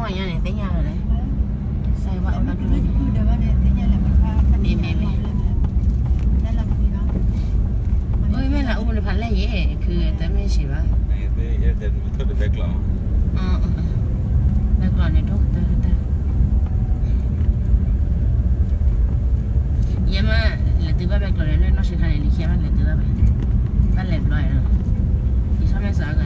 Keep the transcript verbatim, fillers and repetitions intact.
ngoài nhà này tới nhà rồi đấy sai vợ nó cứ cứ để vào đây tới nhà là mình pha mẹ mẹ mẹนั่นละคุยเนาะเอ้ยแม่ละอุ้มเลยพันเลยเย่คือแต่ไม่ใช่ป่ะนี่เดี๋ยวเดี๋ยวมันต้องเด็กหรออ๋อเด็กหรอเนี่ยทุกแต่แต่ยังมาเหลือตื้อบ้าแบกหรอเนี่ยนอกจากทางไหนลิขิตมันเหลือตื้อบ้าไปบ้านเหลือร้อยเนาะที่ชอบแม่สาว